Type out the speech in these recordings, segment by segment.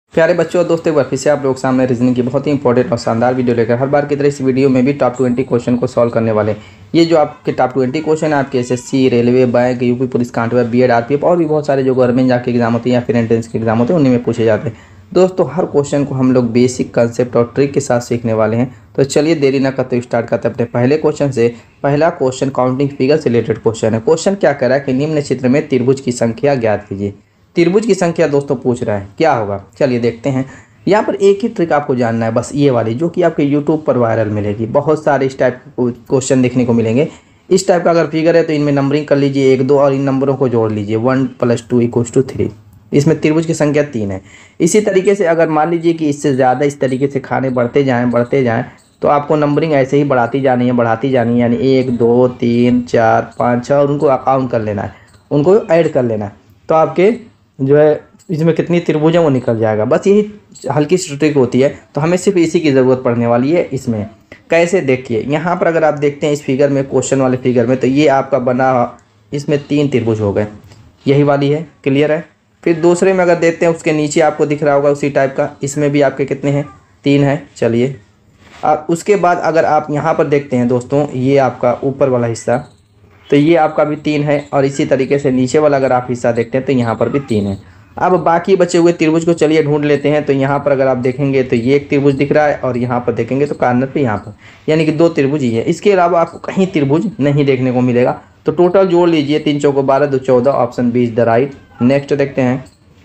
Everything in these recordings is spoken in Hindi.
प्यारे बच्चों और दोस्तों, एक बार फिर से आप लोग सामने रीजनिंग की बहुत ही इंपॉर्टेंट और शानदार वीडियो लेकर हर बार की तरह इस वीडियो में भी टॉप 20 क्वेश्चन को सॉल्व करने वाले हैं। ये जो आपके टॉप 20 क्वेश्चन है आपके SSC, railway, bank, UP police, कांटवा, बीएड, आरपीएफ और भी बहुत सारे जो गवर्नमेंट जॉब के एग्जाम होते हैं या फिर एंट्रेंस के एग्जाम होते हैं उन्हीं में पूछे जाते हैं। दोस्तों, हर क्वेश्चन को हम लोग बेसिक कंसेप्ट और ट्रिक के साथ सीखने वाले हैं। तो चलिए देरी न करते स्टार्ट करते हैं अपने पहले क्वेश्चन से। पहला क्वेश्चन काउंटिंग फिगर से रिलेटेड क्वेश्चन है। क्वेश्चन क्या कह रहा है कि निम्न चित्र में त्रिभुज की संख्या ज्ञात कीजिए। त्रिभुज की संख्या दोस्तों पूछ रहा है, क्या होगा चलिए देखते हैं। यहाँ पर एक ही ट्रिक आपको जानना है, बस ये वाली, जो कि आपके यूट्यूब पर वायरल मिलेगी। बहुत सारे इस टाइप के क्वेश्चन देखने को मिलेंगे। इस टाइप का अगर फिगर है तो इनमें नंबरिंग कर लीजिए 1 2 और इन नंबरों को जोड़ लीजिए 1 + 2 = 3। इसमें त्रिभुज की संख्या 3 है। इसी तरीके से अगर मान लीजिए कि इससे ज़्यादा इस तरीके से खाने बढ़ते जाएँ तो आपको नंबरिंग ऐसे ही बढ़ाती जानी है, यानी 1 2 3 4 5 6 और उनको काउंट कर लेना है, उनको ऐड कर लेना है। तो आपके जो है इसमें कितनी त्रिभुज है वो निकल जाएगा। बस यही हल्की सी ट्रिक होती है। तो हमें सिर्फ इसी की ज़रूरत पड़ने वाली है। इसमें कैसे देखिए, यहाँ पर अगर आप देखते हैं इस फिगर में, क्वेश्चन वाले फिगर में, तो ये आपका बना, इसमें 3 त्रिभुज हो गए, यही वाली है, क्लियर है। फिर दूसरे में अगर देखते हैं उसके नीचे आपको दिख रहा होगा उसी टाइप का, इसमें भी आपके कितने हैं, 3 है। चलिए अब उसके बाद अगर आप यहाँ पर देखते हैं दोस्तों, ये आपका ऊपर वाला हिस्सा, तो ये आपका भी 3 है। और इसी तरीके से नीचे वाला अगर आप हिस्सा देखते हैं तो यहाँ पर भी 3 है। अब बाकी बचे हुए त्रिभुज को चलिए ढूंढ लेते हैं। तो यहाँ पर अगर आप देखेंगे तो ये एक त्रिभुज दिख रहा है और यहाँ पर देखेंगे तो कॉर्नर पे यहाँ पर, यानी कि 2 त्रिभुज ही है। इसके अलावा आपको कहीं त्रिभुज नहीं देखने को मिलेगा। तो टोटल जोड़ लीजिए, 3 चौको 12, 2 14, option B is the right. Next देखते हैं,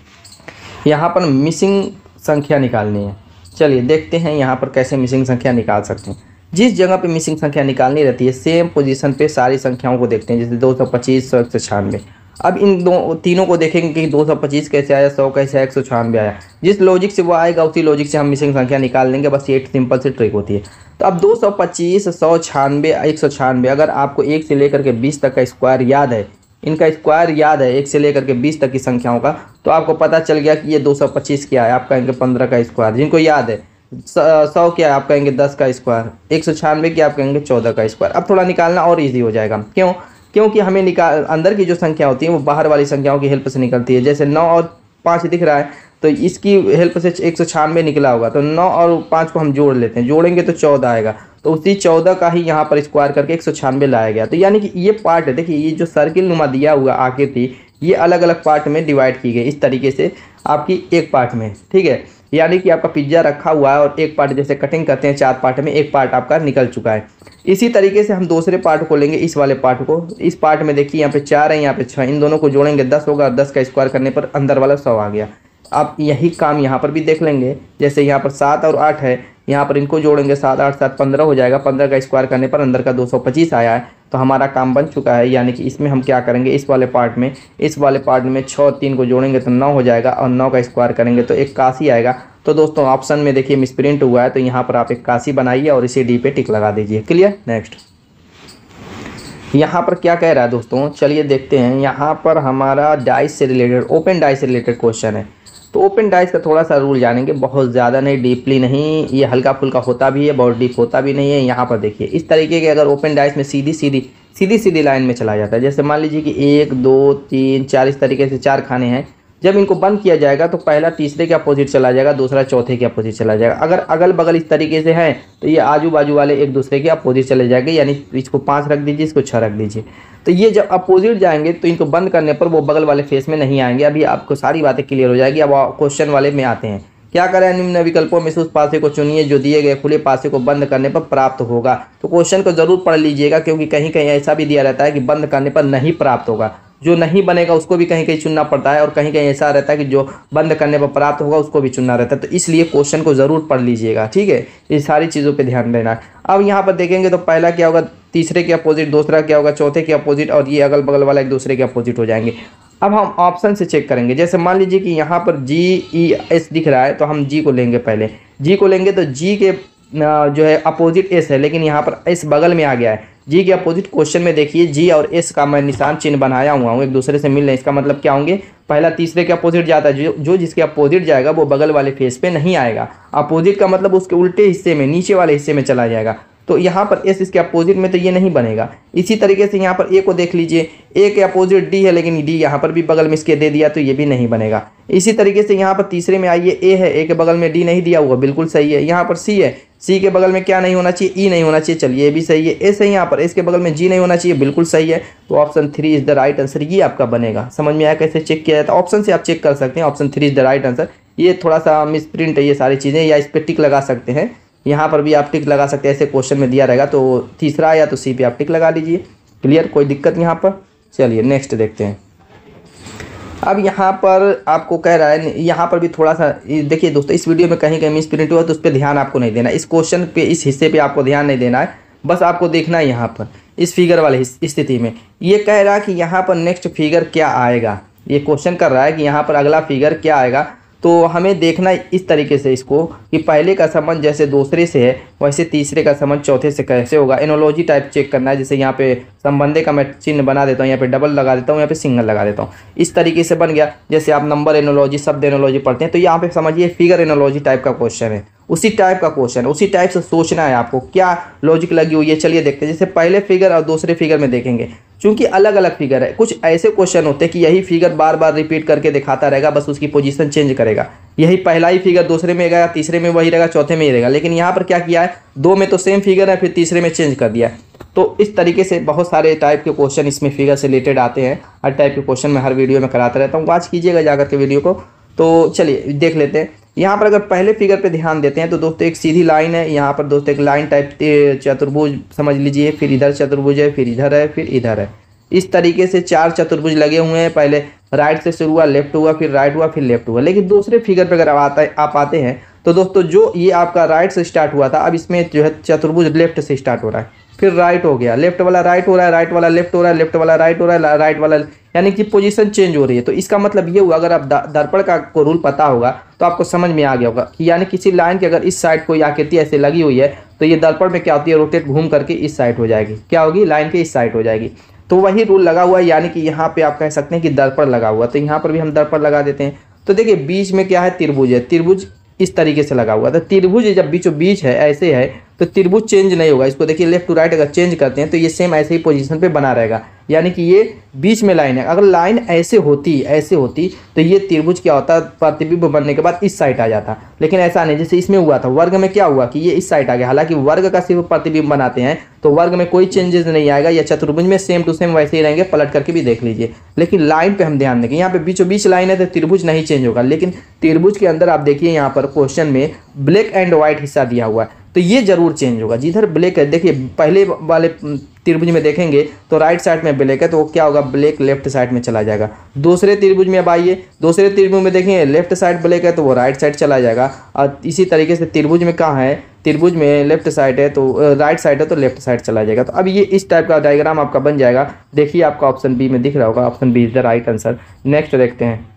यहाँ पर मिसिंग संख्या निकालनी है। चलिए देखते हैं यहाँ पर कैसे मिसिंग संख्या निकाल सकते हैं। जिस जगह पे मिसिंग संख्या निकालनी रहती है सेम पोजीशन पे सारी संख्याओं को देखते हैं, जैसे 225, 100, 196। अब इन तीनों को देखेंगे कि 225 कैसे आया, 100 कैसे आया, 196 आया। जिस लॉजिक से वो आएगा उसी लॉजिक से हम मिसिंग संख्या निकाल लेंगे। बस ये एक सिंपल सी ट्रिक होती है। तो अब 225, 196, 196, अगर आपको 1 से लेकर के 20 तक का स्क्वायर याद है, इनका स्क्वायर याद है 1 से लेकर के 20 तक की संख्याओं का, तो आपको पता चल गया कि ये 225 क्या है, आप कहेंगे 15 का स्क्वायर। जिनको याद है 100 क्या है, आप कहेंगे 10 का स्क्वायर। 196 क्या, आप कहेंगे 14 का स्क्वायर। अब थोड़ा निकालना और ईजी हो जाएगा। क्यों? क्योंकि हमें अंदर की जो संख्या होती है वो बाहर वाली संख्याओं की हेल्प से निकलती है। जैसे 9 और 5 दिख रहा है तो इसकी हेल्प से 196 निकला होगा। तो 9 और 5 को हम जोड़ लेते हैं, जोड़ेंगे तो 14 आएगा। तो उसी 14 का ही यहाँ पर स्क्वायर करके 196 लाया गया। तो यानी कि ये पार्ट है, देखिए ये जो सर्किल नुमा दिया हुआ आकृति, ये अलग अलग पार्ट में डिवाइड की गई इस तरीके से आपकी एक पार्ट में, ठीक है। यानी कि आपका पिज्ज़ा रखा हुआ है और एक पार्ट जैसे कटिंग करते हैं 4 पार्ट में, एक पार्ट आपका निकल चुका है। इसी तरीके से हम दूसरे पार्ट को लेंगे, इस वाले पार्ट को। इस पार्ट में देखिए यहाँ पे 4 है, यहाँ पे 6, इन दोनों को जोड़ेंगे 10 होगा। 10 का स्क्वायर करने पर अंदर वाला 100 आ गया। आप यही काम यहाँ पर भी देख लेंगे। जैसे यहाँ पर 7 और 8 है, यहाँ पर इनको जोड़ेंगे 7 8 7 15 हो जाएगा। 15 का स्क्वायर करने पर अंदर का 225 आया है। तो हमारा काम बन चुका है। यानी कि इसमें हम क्या करेंगे, इस वाले पार्ट में 6 3 को जोड़ेंगे तो 9 हो जाएगा और 9 का स्क्वायर करेंगे तो 81 आएगा। तो दोस्तों ऑप्शन में देखिए मिसप्रिंट हुआ है, तो यहाँ पर आप 81 बनाइए और इसे डी पे टिक लगा दीजिए। क्लियर। नेक्स्ट यहाँ पर क्या कह रहा है दोस्तों, चलिए देखते हैं। यहाँ पर हमारा डाइस से रिलेटेड, ओपन डाइस से रिलेटेड क्वेश्चन है। तो ओपन डाइस का थोड़ा सा रूल जानेंगे, बहुत ज़्यादा नहीं, डीपली नहीं। ये हल्का फुल्का होता भी है, बहुत डीप होता भी नहीं है। यहाँ पर देखिए इस तरीके के अगर ओपन डाइस में सीधी लाइन में चला जाता है, जैसे मान लीजिए कि 1 2 3 4 इस तरीके से 4 खाने हैं। जब इनको बंद किया जाएगा तो पहला तीसरे के अपोजिट चला जाएगा, दूसरा चौथे के अपोजिट चला जाएगा। अगर अगल बगल इस तरीके से हैं तो ये आजू बाजू वाले एक दूसरे के अपोजिट चले जाएंगे, यानी इसको 5 रख दीजिए, इसको 6 रख दीजिए। तो ये जब अपोजिट जाएंगे तो इनको बंद करने पर वो बगल वाले फेस में नहीं आएंगे। अभी आपको सारी बातें क्लियर हो जाएगी। अब क्वेश्चन वाले में आते हैं। क्या करें, निम्न विकल्पों में से उस पासे को चुनिए जो दिए गए खुले पासे को बंद करने पर प्राप्त होगा। तो क्वेश्चन को जरूर पढ़ लीजिएगा, क्योंकि कहीं कहीं ऐसा भी दिया रहता है कि बंद करने पर नहीं प्राप्त होगा। जो नहीं बनेगा उसको भी कहीं कहीं चुनना पड़ता है, और कहीं कहीं ऐसा रहता है कि जो बंद करने पर प्राप्त होगा उसको भी चुनना रहता है। तो इसलिए क्वेश्चन को जरूर पढ़ लीजिएगा, ठीक है। ये सारी चीज़ों पे ध्यान देना। अब यहाँ पर देखेंगे तो पहला क्या होगा, तीसरे के अपोजिट, दूसरा क्या होगा, चौथे के अपोजिट, और ये अगल बगल वाला एक दूसरे के अपोजिट हो जाएंगे। अब हम ऑप्शन से चेक करेंगे। जैसे मान लीजिए कि यहाँ पर GES दिख रहा है, तो हम G को लेंगे। पहले G को लेंगे तो G के जो है अपोजिट S है, लेकिन यहाँ पर S बगल में आ गया है। G के अपोजिट क्वेश्चन में देखिए G और S का मैं निशान चिन्ह बनाया हुआ हूँ, एक दूसरे से मिल रहे हैं। इसका मतलब क्या होंगे, पहला तीसरे के अपोजिट जाता है, जो जिसके अपोजिट जाएगा वो बगल वाले फेस पे नहीं आएगा। अपोजिट का मतलब उसके उल्टे हिस्से में, नीचे वाले हिस्से में चला जाएगा। तो यहाँ पर एस इसके अपोजिट में तो ये नहीं बनेगा। इसी तरीके से यहाँ पर ए को देख लीजिए, ए के अपोजिट डी है लेकिन डी यहाँ पर भी बगल में इसके दे दिया तो ये भी नहीं बनेगा। इसी तरीके से यहाँ पर तीसरे में आइए, ए है, ए के बगल में डी नहीं दिया हुआ, बिल्कुल सही है। यहाँ पर सी है, सी के बगल में क्या नहीं होना चाहिए, ई नहीं होना चाहिए, चलिए ये भी सही है। एस है यहाँ पर, एस के बगल में जी नहीं होना चाहिए, बिल्कुल सही है। तो option 3 is the right answer, ये आपका बनेगा। समझ में आया कैसे चेक किया जाता है? ऑप्शन से आप चेक कर सकते हैं, option 3 is the right answer. ये थोड़ा सा मिस प्रिंट है ये सारी चीज़ें, या इस पर टिक लगा सकते हैं, यहाँ पर भी आप टिक लगा सकते हैं, ऐसे क्वेश्चन में दिया रहेगा तो तीसरा या तो सी पे आप टिक लगा लीजिए। क्लियर, कोई दिक्कत यहाँ पर? चलिए नेक्स्ट देखते हैं। अब यहाँ पर आपको कह रहा है, यहाँ पर भी थोड़ा सा देखिए दोस्तों, इस वीडियो में कहीं कहीं मिस प्रिंट हुआ तो उस पर ध्यान आपको नहीं देना, इस क्वेश्चन पे, इस हिस्से पे आपको ध्यान नहीं देना है, बस आपको देखना है यहाँ पर इस फिगर वाले स्थिति में। ये कह रहा है कि यहाँ पर नेक्स्ट फिगर क्या आएगा, ये क्वेश्चन कर रहा है कि यहाँ पर अगला फिगर क्या आएगा। तो हमें देखना इस तरीके से इसको कि पहले का संबंध जैसे दूसरे से है वैसे तीसरे का संबंध चौथे से कैसे होगा। एनोलॉजी टाइप चेक करना है, जैसे यहाँ पे संबंधे का मैं चिन्ह बना देता हूँ, यहाँ पे डबल लगा देता हूँ, यहाँ पे सिंगल लगा देता हूँ, इस तरीके से बन गया। जैसे आप नंबर एनोलॉजी, शब्द एनोलॉजी पढ़ते हैं तो यहाँ पे समझिए फिगर एनोलॉजी टाइप का क्वेश्चन है, उसी टाइप का क्वेश्चन है, उसी टाइप से सोचना है आपको, क्या लॉजिक लगी हुई है। चलिए देखते हैं, जैसे पहले फिगर और दूसरे फिगर में देखेंगे, क्योंकि अलग अलग फिगर है, कुछ ऐसे क्वेश्चन होते हैं कि यही फिगर बार बार रिपीट करके दिखाता रहेगा, बस उसकी पोजीशन चेंज करेगा। यही पहला ही फिगर दूसरे में रहेगा, तीसरे में वही रहेगा, चौथे में ही रहेगा। लेकिन यहाँ पर क्या किया है, दो में तो सेम फिगर है, फिर तीसरे में चेंज कर दिया है। तो इस तरीके से बहुत सारे टाइप के क्वेश्चन इसमें फिगर से रिलेटेड आते हैं। हर टाइप के क्वेश्चन मैं हर वीडियो में कराता रहता हूँ, वॉच कीजिएगा जाकर के वीडियो को। तो चलिए देख लेते हैं। यहाँ पर अगर पहले फिगर पे ध्यान देते हैं तो दोस्तों एक सीधी लाइन है, यहाँ पर दोस्तों एक लाइन टाइप चतुर्भुज समझ लीजिए, फिर इधर चतुर्भुज है, फिर इधर है, फिर इधर है। इस तरीके से 4 चतुर्भुज लगे हुए हैं। पहले राइट से शुरू हुआ, लेफ्ट हुआ, फिर राइट हुआ, फिर लेफ्ट हुआ। लेकिन दूसरे फिगर पे अगर आप आते हैं तो दोस्तों जो ये आपका राइट से स्टार्ट हुआ था, अब इसमें जो है चतुर्भुज लेफ्ट से स्टार्ट हो रहा है, फिर राइट हो गया, लेफ्ट वाला राइट हो रहा है, राइट वाला लेफ्ट हो रहा है, लेफ्ट वाला राइट हो रहा है, राइट वाला, यानी कि पोजीशन चेंज हो रही है। तो इसका मतलब ये हुआ, अगर आप दर्पण का को रूल पता होगा तो आपको समझ में आ गया होगा कि यानी किसी लाइन की अगर इस साइड कोई आकृति ऐसे लगी हुई है तो ये दर्पण में क्या होती है, रोटेट घूम करके इस साइड हो जाएगी, क्या होगी, लाइन के इस साइड हो जाएगी। तो वही रूल लगा हुआ है, यानी कि यहाँ पे आप कह सकते हैं कि दर्पण लगा हुआ, तो यहाँ पर भी हम दर्पण लगा देते हैं। तो देखिए बीच में क्या है, त्रिभुज है, त्रिभुज इस तरीके से लगा हुआ था। त्रिभुज जब बीचों बीच है, ऐसे है, तो त्रिभुज चेंज नहीं होगा। इसको देखिए लेफ्ट टू राइट अगर चेंज करते हैं तो ये सेम ऐसे ही पोजीशन पे बना रहेगा, यानी कि ये बीच में लाइन है। अगर लाइन ऐसे होती तो ये त्रिभुज क्या होता, प्रतिबिंब बनने के बाद इस साइड आ जाता। लेकिन ऐसा नहीं, जैसे इसमें हुआ था, वर्ग में क्या हुआ कि ये इस साइड आ गया। हालांकि वर्ग का सिर्फ प्रतिबिंब बनाते हैं तो वर्ग में कोई चेंजेस नहीं आएगा, या चतुर्भुज में सेम टू सेम वैसे ही रहेंगे, पलट करके भी देख लीजिए। लेकिन लाइन पे हम ध्यान देंगे, यहाँ पे बीचों बीच लाइन है तो त्रिभुज नहीं चेंज होगा। लेकिन त्रिभुज के अंदर आप देखिए यहाँ पर क्वेश्चन में ब्लैक एंड व्हाइट हिस्सा दिया हुआ है, तो ये जरूर चेंज होगा। जिधर ब्लैक है, देखिए पहले वाले त्रिभुज में देखेंगे तो राइट साइड में ब्लैक है तो वो क्या होगा, ब्लैक लेफ्ट साइड में चला जाएगा। दूसरे त्रिभुज में अब आइए, दूसरे त्रिभुज में देखेंगे लेफ्ट साइड ब्लैक है तो वो राइट साइड चला जाएगा। और इसी तरीके से त्रिभुज में कहाँ है, त्रिभुज में लेफ्ट साइड है तो राइट साइड है तो लेफ्ट साइड चला जाएगा। तो अब ये इस टाइप का डायग्राम आपका बन जाएगा। देखिए आपका ऑप्शन बी में दिख रहा होगा, option B is the right answer. Next देखते हैं।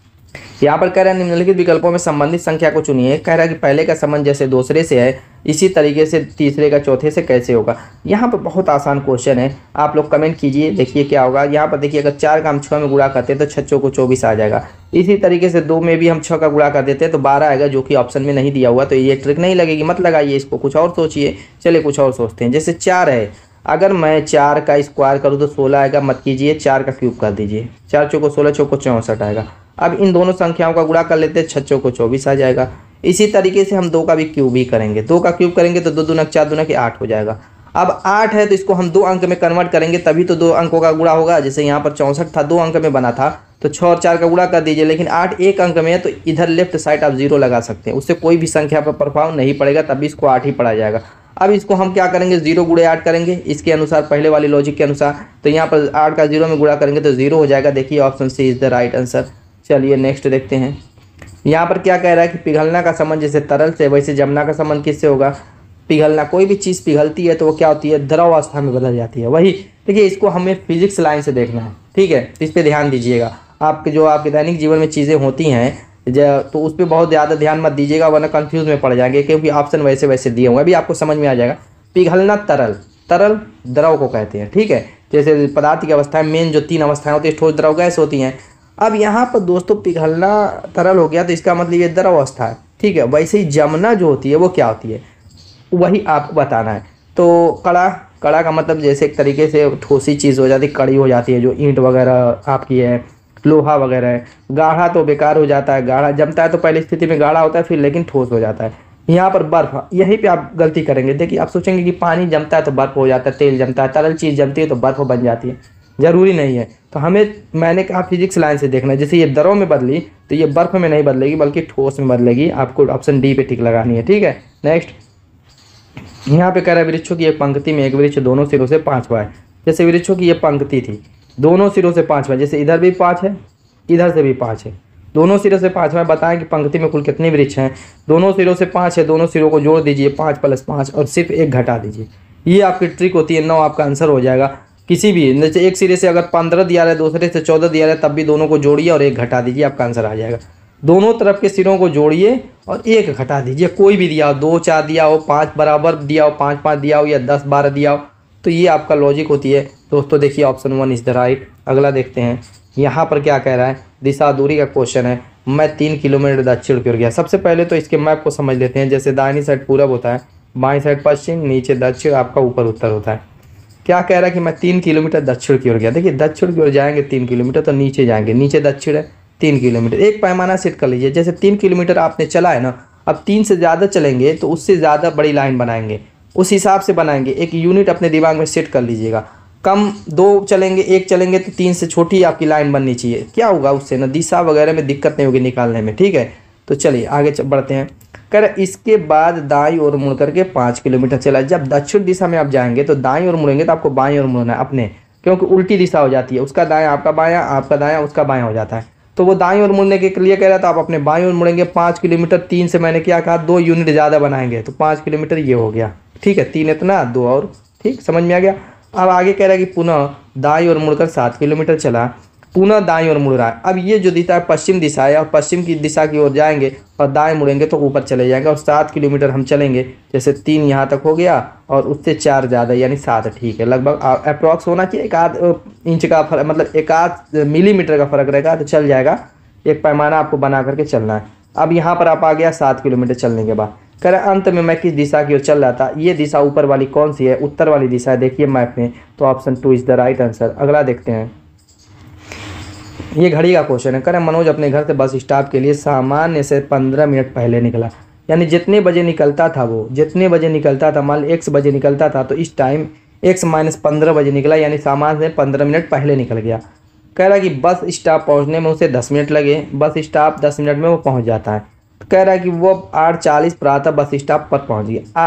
यहाँ पर कह रहा है निम्नलिखित विकल्पों में संबंधित संख्या को चुनिए। कह रहा है कि पहले का संबंध जैसे दूसरे से है इसी तरीके से तीसरे का चौथे से कैसे होगा। यहाँ पर बहुत आसान क्वेश्चन है, आप लोग कमेंट कीजिए, देखिए क्या होगा। यहाँ पर देखिए अगर 4 का हम 6 में गुणा करते हैं तो 6 चौको 24 आ जाएगा। इसी तरीके से 2 में भी हम 6 का गुणा कर देते हैं तो 12 आएगा, जो कि ऑप्शन में नहीं दिया हुआ। तो ये ट्रिक नहीं लगेगी, मत लगाइए इसको, कुछ और सोचिए। चलिए कुछ और सोचते हैं। जैसे 4 है, अगर मैं 4 का स्क्वायर करूँ तो 16 आएगा, मत कीजिए, 4 का क्यूब कर दीजिए, 4 चौको 16, चौको 64 आएगा। अब इन दोनों संख्याओं का गुणा कर लेते हैं, 6 चौको 24 आ जाएगा। इसी तरीके से हम 2 का भी क्यूब ही करेंगे, 2 का क्यूब करेंगे तो 2 दूना 4 दूना के 8 हो जाएगा। अब 8 है तो इसको हम 2 अंक में कन्वर्ट करेंगे तभी तो 2 अंकों का गुणा होगा। जैसे यहाँ पर 64 था, 2 अंक में बना था तो 6 और 4 का गुणा कर दीजिए। लेकिन 8 1 अंक में है तो इधर लेफ्ट साइड आप 0 लगा सकते हैं, उससे कोई भी संख्या पर प्रभाव नहीं पड़ेगा, तभी इसको 8 ही पढ़ा जाएगा। अब इसको हम क्या करेंगे, 0 गुणे 8 करेंगे इसके अनुसार, पहले वाली लॉजिक के अनुसार। तो यहाँ पर 8 का 0 में गुणा करेंगे तो 0 हो जाएगा। देखिए option C is the right answer. चलिए नेक्स्ट देखते हैं। यहाँ पर क्या कह रहा है कि पिघलना का संबंध जैसे तरल से वैसे जमना का संबंध किससे होगा। पिघलना, कोई भी चीज़ पिघलती है तो वो क्या होती है, द्रव अवस्था में बदल जाती है। वही देखिए, इसको हमें फिजिक्स लाइन से देखना है, ठीक है, इस पर ध्यान दीजिएगा। आपके जो आपके दैनिक जीवन में चीज़ें होती हैं तो उस पर बहुत ज़्यादा ध्यान मत दीजिएगा, वरना कंफ्यूज में पड़ जाएंगे, क्योंकि ऑप्शन वैसे वैसे दिए हुए, अभी आपको समझ में आ जाएगा। पिघलना तरल, तरल द्रव को कहते हैं, ठीक है। जैसे पदार्थ की अवस्थाएं, मेन जो 3 अवस्थाएं होती है, ठोस द्रव गैस होती हैं। अब यहाँ पर दोस्तों पिघलना तरल हो गया तो इसका मतलब ये द्रव अवस्था है, ठीक है। वैसे ही जमना जो होती है वो क्या होती है, वही आपको बताना है। तो कड़ा, कड़ा का मतलब जैसे एक तरीके से ठोसी चीज़ हो जाती है, कड़ी हो जाती है, जो ईंट वगैरह आपकी है, लोहा वगैरह है। गाढ़ा तो बेकार हो जाता है, गाढ़ा जमता है तो पहली स्थिति में गाढ़ा होता है, फिर लेकिन ठोस हो जाता है। यहाँ पर बर्फ, यहीं पे आप गलती करेंगे। देखिए, आप सोचेंगे कि पानी जमता है तो बर्फ हो जाता है, तेल जमता है, तरल चीज़ जमती है तो बर्फ बन जाती है, ज़रूरी नहीं है। तो हमें, मैंने कहा फिजिक्स लाइन से देखना है। जैसे ये द्रव में बदली तो ये बर्फ में नहीं बदलेगी बल्कि ठोस में बदलेगी। आपको ऑप्शन डी पे टिक लगानी है, ठीक है। नेक्स्ट, यहाँ पे कह रहा है वृक्षों की एक पंक्ति में एक वृक्ष दोनों सिरों से 5वां है। जैसे वृक्षों की ये पंक्ति थी, दोनों सिरों से 5वां, जैसे इधर भी 5 है, इधर से भी 5 है, दोनों सिरों से 5वां। बताएं कि पंक्ति में कुल कितने वृक्ष हैं। दोनों सिरों से 5 है, दोनों सिरों को जोड़ दीजिए, 5 + 5, और सिर्फ एक घटा दीजिए। ये आपकी ट्रिक होती है, 9 आपका आंसर हो जाएगा। किसी भी, जैसे एक सिरे से अगर 15 दिया रहा है, दूसरे से 14 दिया रहा है, तब भी दोनों को जोड़िए और एक घटा दीजिए, आपका आंसर आ जाएगा। दोनों तरफ के सिरों को जोड़िए और एक घटा दीजिए। कोई भी दिया हो, 2 4 दिया हो, 5 बराबर दिया हो, 5 5 दिया हो, या 10 12 दिया हो, तो ये आपका लॉजिक होती है। दोस्तों देखिए, ऑप्शन 1 इज द राइट। अगला देखते हैं, यहाँ पर क्या कह रहा है। दिशा दूरी का क्वेश्चन है। मैं 3 किलोमीटर दक्षिण की ओर गया। सबसे पहले तो इसके मैप को समझ लेते हैं। जैसे दाहिनी साइड पूरब होता है, बाईं साइड पश्चिम, नीचे दक्षिण, आपका ऊपर उत्तर होता है। क्या कह रहा है कि मैं 3 किलोमीटर दक्षिण की ओर गया। देखिए, दक्षिण की ओर जाएंगे 3 किलोमीटर तो नीचे जाएंगे, नीचे दक्षिण है 3 किलोमीटर। एक पैमाना सेट कर लीजिए। जैसे 3 किलोमीटर आपने चला है ना, अब 3 से ज़्यादा चलेंगे तो उससे ज़्यादा बड़ी लाइन बनाएंगे, उस हिसाब से बनाएंगे। एक यूनिट अपने दिमाग में सेट कर लीजिएगा। कम 2 चलेंगे, 1 चलेंगे तो 3 से छोटी आपकी लाइन बननी चाहिए। क्या होगा उससे ना, दिशा वगैरह में दिक्कत नहीं होगी निकालने में, ठीक है। तो चलिए आगे बढ़ते हैं। कर इसके बाद दाईं ओर मुड़ करके 5 किलोमीटर चला। जब दक्षिण दिशा में आप जाएंगे तो दाईं ओर मुड़ेंगे तो आपको बाईं ओर मुड़ना है अपने, क्योंकि उल्टी दिशा हो जाती है। उसका दायां आपका बायां, आपका दायां उसका बायां हो जाता है। तो वो दाईं ओर मुड़ने के लिए कह रहा था, आप अपने बाईं ओर मुड़ेंगे 5 किलोमीटर। 3 से मैंने क्या कहा, 2 यूनिट ज़्यादा बनाएंगे तो 5 किलोमीटर ये हो गया, ठीक है। 3 इतना, 2 और, ठीक, समझ में आ गया। अब आगे कह रहा है कि पुनः दाईं ओर मुड़कर 7 किलोमीटर चला, पुनः दाईं ओर मुड़ रहा है। अब ये जो दिशा है पश्चिम दिशा है, और पश्चिम की दिशा की ओर जाएंगे और दाएं मुड़ेंगे तो ऊपर चले जाएंगे, और 7 किलोमीटर हम चलेंगे। जैसे 3 यहाँ तक हो गया और उससे 4 ज़्यादा यानी 7, ठीक है। लगभग अप्रॉक्स होना चाहिए, 1 इंच का फर्क, मतलब 1 मिलीमीटर का फर्क रहेगा तो चल जाएगा। एक पैमाना आपको बना करके चलना है। अब यहाँ पर आप आ गया 7 किलोमीटर चलने के बाद। कह रहे अंत में मैं किस दिशा की ओर चल रहा था। ये दिशा ऊपर वाली कौन सी है, उत्तर वाली दिशा है, देखिए मैप में। तो option 2 is the right answer. अगला देखते हैं, ये घड़ी का क्वेश्चन है। कह रहे मनोज अपने घर से बस स्टॉप के लिए सामान्य से 15 मिनट पहले निकला। यानी जितने बजे निकलता था, वो जितने बजे निकलता था, मान लो x बजे निकलता था, तो इस टाइम x - 15 बजे निकला, यानी सामान्य से 15 मिनट पहले निकल गया। कह रहा है कि बस स्टॉप पहुंचने में उसे 10 मिनट लगे। बस स्टॉप 10 मिनट में वो पहुंच जाता है। तो कह रहा है कि वो 8:40 प्रातः बस स्टॉप पर पहुंच गया।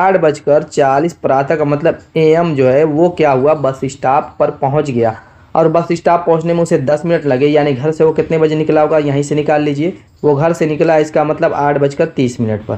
8:40 प्रातः का मतलब AM जो है वो क्या हुआ, बस स्टॉप पर पहुंच गया। और बस स्टॉप पहुंचने में उसे 10 मिनट लगे, यानी घर से वो कितने बजे निकला होगा, यहीं से निकाल लीजिए। वो घर से निकला है, इसका मतलब 8:30 पर।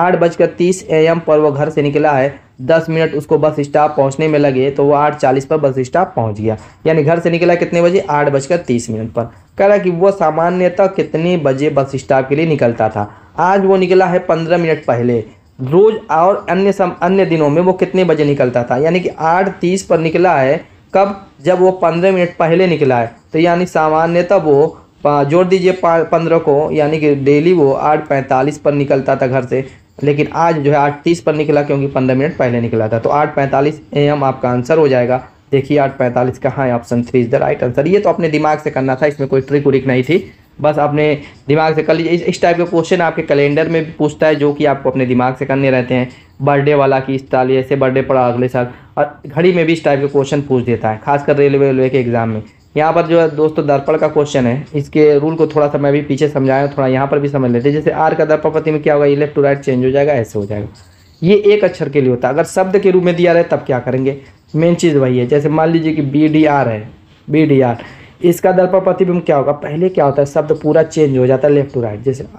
8:30 AM पर वो घर से निकला है, 10 मिनट उसको बस स्टॉप पहुंचने में लगे, तो वो 8:40 पर बस स्टॉप पहुंच गया। यानी घर से निकला कितने बजे, 8:30 पर। कह रहा है कि वो सामान्यतः कितने बजे बस स्टॉप के लिए निकलता था। आज वो निकला है 15 मिनट पहले। रोज और अन्य दिनों में वो कितने बजे निकलता था, यानी कि 8:30 पर निकला है। कब, जब वो 15 मिनट पहले निकला है। तो यानी सामान्यतः वो जोड़ दीजिए 15 को, यानी कि डेली वो 8:45 पर निकलता था घर से, लेकिन आज जो है 8:30 पर निकला, क्योंकि 15 मिनट पहले निकला था। तो 8:45 AM आपका आंसर हो जाएगा। देखिए 8:45 कहाँ है, option 3 is the right answer. ये तो अपने दिमाग से करना था, इसमें कोई ट्रिक उरिक नहीं थी, बस अपने दिमाग से कर लीजिए। इस टाइप के क्वेश्चन आपके कैलेंडर में भी पूछता है, जो कि आपको अपने दिमाग से करने रहते हैं। बर्थडे वाला कि इस साल ऐसे बर्थडे पड़ा अगले साल, और घड़ी में भी इस टाइप के क्वेश्चन पूछ देता है, खासकर रेलवे के एग्जाम में। यहाँ पर जो है दोस्तों दर्पण का क्वेश्चन है, इसके रूल को थोड़ा सा मैं भी पीछे समझाया, थोड़ा यहाँ पर भी समझ लेते हैं। जैसे आर का दर्पण पति में क्या होगा, ये लेफ्ट टू राइट चेंज हो जाएगा, ऐसे हो जाएगा। ये एक अक्षर के लिए होता है। अगर शब्द के रूप में दिया रहे तब क्या करेंगे, मेन चीज़ वही है। जैसे मान लीजिए कि BDR है, BDR, इसका दर्पण प्रतिबिंब क्या होगा, पहले क्या होता है, शब्द पूरा चेंज हो जाता है लेफ्ट टू राइट। जैसे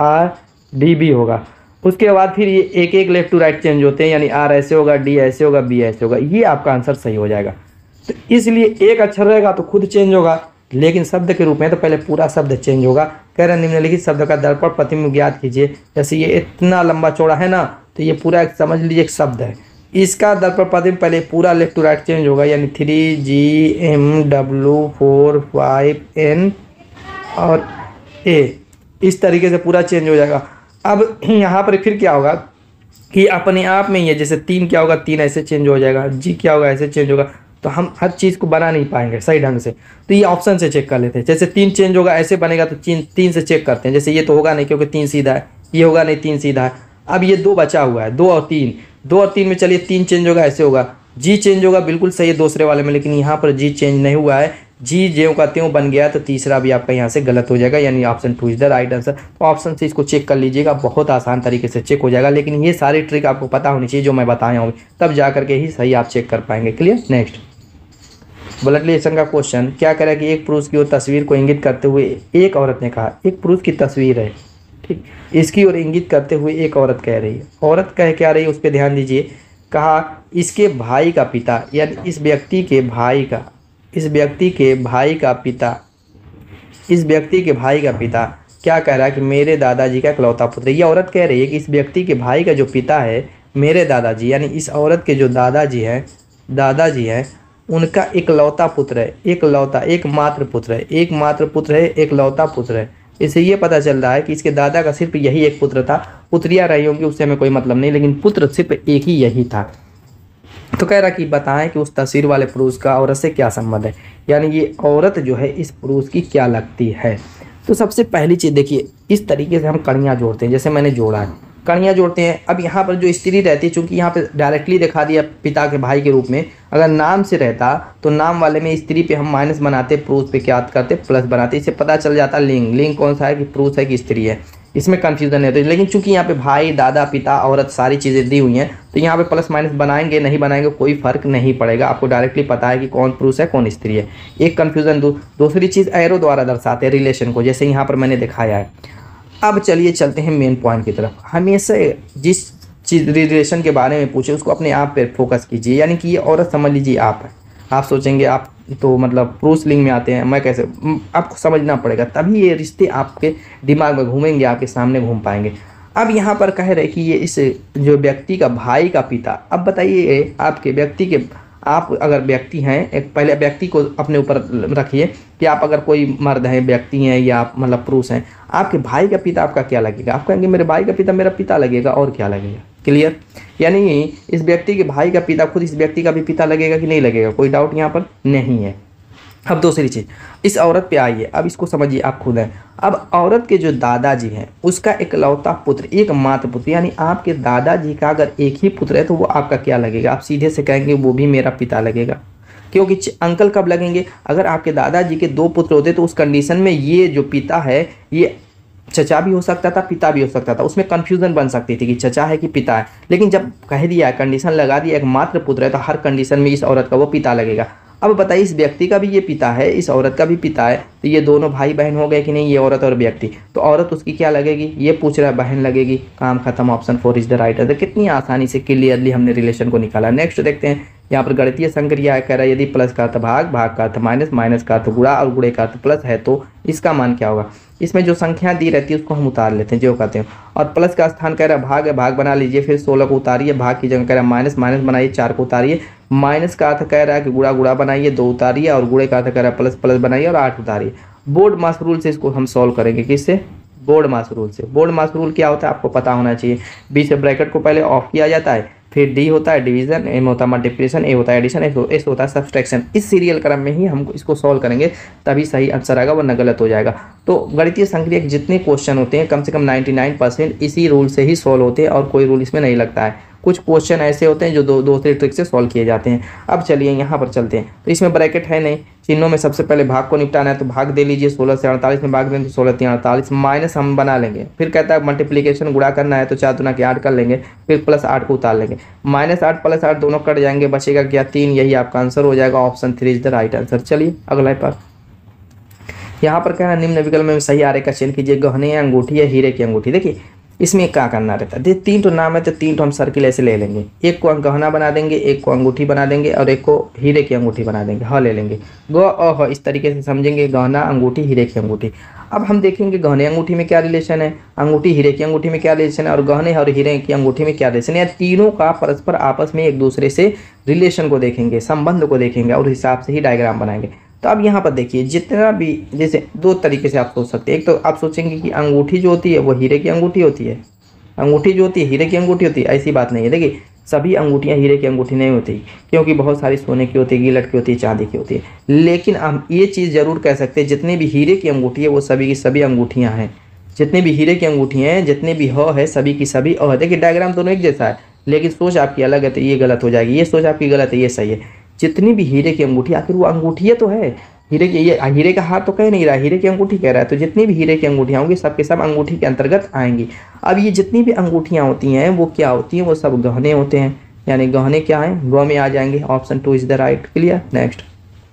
RDB होगा, उसके बाद फिर ये एक एक लेफ्ट टू राइट चेंज होते हैं, यानी R ऐसे होगा, D ऐसे होगा, B ऐसे होगा। ये आपका आंसर सही हो जाएगा। तो इसलिए एक अक्षर रहेगा तो खुद चेंज होगा, लेकिन शब्द के रूप में तो पहले पूरा शब्द चेंज होगा। कह रहे निम्नलिखित शब्द का दर्पण प्रतिबिंब ज्ञात कीजिए। जैसे ये इतना लंबा चौड़ा है ना, तो ये पूरा एक समझ लीजिए एक शब्द है। इसका दर्पण प्रतिबिंब पहले पूरा लेफ्ट टू राइट चेंज होगा, यानी 3GMW 4 5N और A, इस तरीके से पूरा चेंज हो जाएगा। अब यहाँ पर फिर क्या होगा, कि अपने आप में ये जैसे 3 क्या होगा, 3 ऐसे चेंज हो जाएगा, जी क्या होगा ऐसे चेंज होगा, तो हम हर चीज़ को बना नहीं पाएंगे सही ढंग से। तो ये ऑप्शन से चेक कर लेते हैं। जैसे 3 चेंज होगा ऐसे बनेगा तो 3 से चेक करते हैं। जैसे ये तो होगा नहीं क्योंकि 3 सीधा है, ये होगा नहीं 3 सीधा है। अब ये 2 बचा हुआ है, 2 और 3, 2 और 3 में चलिए 3 चेंज होगा ऐसे होगा, जी चेंज होगा बिल्कुल सही है दूसरे वाले में, लेकिन यहाँ पर जी चेंज नहीं हुआ है, जी ज्यों का त्यों बन गया, तो तीसरा भी आपका यहाँ से गलत हो जाएगा, यानी option 2 is the right answer. तो ऑप्शन से इसको चेक कर लीजिएगा, बहुत आसान तरीके से चेक हो जाएगा, लेकिन ये सारी ट्रिक आपको पता होनी चाहिए जो मैं बताया हूँ, तब जा करके ही सही आप चेक कर पाएंगे। क्लियर। नेक्स्ट ब्लड रिलेशन का क्वेश्चन क्या कह रहा है कि एक पुरुष की ओर तस्वीर को इंगित करते हुए एक औरत ने कहा, एक पुरुष की तस्वीर है, ठीक, इसकी ओर इंगित करते हुए एक औरत कह रही है, औरत कह क्या रही है उस पर ध्यान दीजिए। कहा इसके भाई का पिता, यानी इस व्यक्ति के भाई का, इस व्यक्ति के भाई का पिता, इस व्यक्ति के भाई का पिता क्या कह रहा है कि मेरे दादाजी का इकलौता पुत्र है। ये औरत कह रही है कि इस व्यक्ति के भाई का जो पिता है मेरे दादाजी, यानी इस औरत के जो दादाजी हैं उनका इकलौता पुत्र है, एकलौता एकमात्र पुत्र है, एकमात्र पुत्र है, एकलौता पुत्र है। इससे ये पता चल रहा है कि इसके दादा का सिर्फ यही एक पुत्र था, पुत्रियाँ रही होंगी उससे हमें कोई मतलब नहीं, लेकिन पुत्र सिर्फ एक ही यही था। तो कह रहा कि बताएं कि उस तस्वीर वाले पुरुष का औरत से क्या संबंध है, यानी ये औरत जो है इस पुरुष की क्या लगती है। तो सबसे पहली चीज़ देखिए, इस तरीके से हम कड़ियाँ जोड़ते हैं, जैसे मैंने जोड़ा है, कड़ियाँ जोड़ते हैं। अब यहाँ पर जो स्त्री रहती है, चूंकि यहाँ पे डायरेक्टली दिखा दिया पिता के भाई के रूप में, अगर नाम से रहता तो नाम वाले में स्त्री पे हम माइनस बनाते, पुरुष पे क्या करते प्लस बनाते, इससे पता चल जाता लिंग, लिंग कौन सा है कि पुरुष है कि स्त्री है, इसमें कन्फ्यूजन है। तो लेकिन चूंकि यहाँ पे भाई दादा पिता औरत सारी चीज़ें दी हुई हैं, तो यहाँ पे प्लस माइनस बनाएंगे नहीं बनाएंगे कोई फर्क नहीं पड़ेगा, आपको डायरेक्टली पता है कि कौन पुरुष है कौन स्त्री है। एक कन्फ्यूजन दूसरी चीज़ एरो द्वारा दर्शाते हैं रिलेशन को, जैसे यहाँ पर मैंने दिखाया है। अब चलिए चलते हैं मेन पॉइंट की तरफ। हमेशा जिस चीज़ रिलेशन के बारे में पूछे उसको अपने आप पे फोकस कीजिए, यानी कि ये औरत समझ लीजिए आप है। आप सोचेंगे आप तो मतलब पुरुष लिंग में आते हैं, मैं कैसे, आपको समझना पड़ेगा, तभी ये रिश्ते आपके दिमाग में घूमेंगे, आपके सामने घूम पाएंगे। अब यहाँ पर कह रहे कि ये इस जो व्यक्ति का भाई का पिता, अब बताइए आपके व्यक्ति के, आप अगर व्यक्ति हैं, एक पहले व्यक्ति को अपने ऊपर रखिए कि आप अगर कोई मर्द हैं, व्यक्ति हैं या आप मतलब पुरुष हैं, आपके भाई का पिता आपका क्या लगेगा, आप कहेंगे मेरे भाई का पिता मेरा पिता लगेगा, और क्या लगेगा। क्लियर। यानी इस व्यक्ति के भाई का पिता खुद इस व्यक्ति का भी पिता लगेगा कि नहीं लगेगा, कोई डाउट यहाँ पर नहीं है। अब दूसरी चीज़, इस औरत पे आइए, अब इसको समझिए आप खुद हैं। अब औरत के जो दादाजी हैं उसका इकलौता पुत्र, एकमात्र पुत्र, यानी आपके दादाजी का अगर एक ही पुत्र है तो वो आपका क्या लगेगा, आप सीधे से कहेंगे वो भी मेरा पिता लगेगा। क्योंकि अंकल कब लगेंगे, अगर आपके दादाजी के 2 पुत्र होते तो उस कंडीशन में ये जो पिता है ये चचा भी हो सकता था, पिता भी हो सकता था, उसमें कंफ्यूजन बन सकती थी कि चचा है कि पिता है। लेकिन जब कह दिया है, कंडीशन लगा दिया एकमात्र पुत्र है, तो हर कंडीशन में इस औरत का वो पिता लगेगा। अब बताइए इस व्यक्ति का भी ये पिता है, इस औरत का भी पिता है, तो ये दोनों भाई बहन हो गए कि नहीं, ये औरत और व्यक्ति। तो औरत उसकी क्या लगेगी, ये पूछ रहा है बहन लगेगी, काम खत्म, option 4 is the right answer. कितनी आसानी से क्लियरली हमने रिलेशन को निकाला। नेक्स्ट देखते हैं, यहाँ पर गणितीय संक्रिया कह रहा है यदि प्लस का अर्थ भाग, भाग का अर्थ माइनस, माइनस का अर्थ गुणा और गुणे का अर्थ प्लस है तो इसका मान क्या होगा। इसमें जो संख्या दी रहती है उसको हम उतार लेते हैं, जो कहते हैं, और प्लस का स्थान कह रहा है भाग है, भाग बना लीजिए, फिर 16 को उतारिए, भाग की जगह कह रहा है माइनस, माइनस बनाइए, 4 को उतारिए, माइनस का अर्थ कह रहा है कि गुणा, गुणा बनाइए, 2 उतारिए, और गुणे का अर्थ कह रहा है प्लस, प्लस बनाइए और 8 उतारिए। बोर्ड मास रूल से इसको हम सॉल्व करेंगे, किससे, बोर्ड मास रूल से। बोर्ड मास रूल क्या होता है आपको पता होना चाहिए, बीच में ब्रैकेट को पहले ऑफ किया जाता है, फिर डी होता है डिवीजन, एम होता है मल्टीप्लिकेशन, ए होता है एडिशन, एस होता है सब्सट्रैक्शन। इस सीरियल क्रम में ही हम इसको सॉल्व करेंगे, तभी सही आंसर आएगा, वरना गलत हो जाएगा। तो गणितीय संक्रिया के जितने क्वेश्चन होते हैं कम से कम 99% इसी रूल से ही सॉल्व होते हैं, और कोई रूल इसमें नहीं लगता है। कुछ क्वेश्चन ऐसे होते हैं जो दूसरे ट्रिक से सॉल्व किए जाते हैं। अब चलिए यहाँ पर चलते हैं, तो इसमें ब्रैकेट है नहीं, चिन्हों में सबसे पहले भाग को निपटाना है, तो भाग दे लीजिए, 16 से 48 में भाग दें तो 16 3 48, माइनस हम बना लेंगे, फिर कहता है मल्टीप्लिकेशन गुणा करना है तो 4 दूना के 8 कर लेंगे, फिर प्लस 8 को उतार लेंगे, -8 प्लस 8 दोनों कट जाएंगे, बचेगा क्या 3, यही आपका आंसर हो जाएगा, option 3 is the right answer. चलिए अगला पर, यहाँ पर क्या है, निम्न विकल्प में सही आरेख का चयन कीजिए, गहने अंगूठी या हीरे की अंगूठी। देखिए इसमें क्या करना रहता है, 3 तो नाम है तो 3 तो हम सर्किल ऐसे ले लेंगे, एक को गहना बना देंगे, एक को अंगूठी बना देंगे और एक को हीरे की अंगूठी बना देंगे, हाँ ले लेंगे, ग इस तरीके से समझेंगे, गहना अंगूठी हीरे की अंगूठी। अब हम देखेंगे गहने अंगूठी में क्या रिलेशन है, अंगूठी हीरे की अंगूठी में क्या रिलेशन है, और गहने और हीरे की अंगूठी में क्या रिलेशन है, तीनों का परस्पर आपस में एक दूसरे से रिलेशन को देखेंगे, संबंध को देखेंगे और उस हिसाब से ही डायग्राम बनाएंगे। तो अब यहाँ पर देखिए जितना भी, जैसे 2 तरीके से आप सोच सकते हैं, एक तो आप सोचेंगे कि अंगूठी जो होती है वो हीरे की अंगूठी होती है, अंगूठी जो होती है हीरे की अंगूठी होती है, ऐसी बात नहीं है। देखिए सभी अंगूठियाँ हीरे की अंगूठी नहीं होती, क्योंकि बहुत सारी सोने की होती है, गिलट की होती है, चांदी की होती है। लेकिन हम ये चीज़ ज़रूर कह सकते हैं जितनी भी हीरे की अंगूठी है वो सभी की सभी अंगूठियाँ हैं। जितनी भी हीरे की अंगूठियाँ हैं, जितने भी ह है, सभी की सभी है। देखिए डायग्राम दोनों एक जैसा है, लेकिन सोच आपकी अलग है तो ये गलत हो जाएगी, ये सोच आपकी गलत है, ये सही है। जितनी भी हीरे की अंगूठी, आखिर वो अंगूठी तो है हीरे की, ये हीरे का हार तो कह नहीं रहा, हीरे की अंगूठी कह रहा है। तो जितनी भी हीरे की अंगूठियाँ होंगी सब के सब अंगूठी के अंतर्गत आएंगी। अब ये जितनी भी अंगूठियाँ होती हैं वो क्या होती हैं, वो सब गहने होते हैं, यानी गहने क्या हैं, गौ में आ जाएंगे। Option 2 is the right. Clear. Next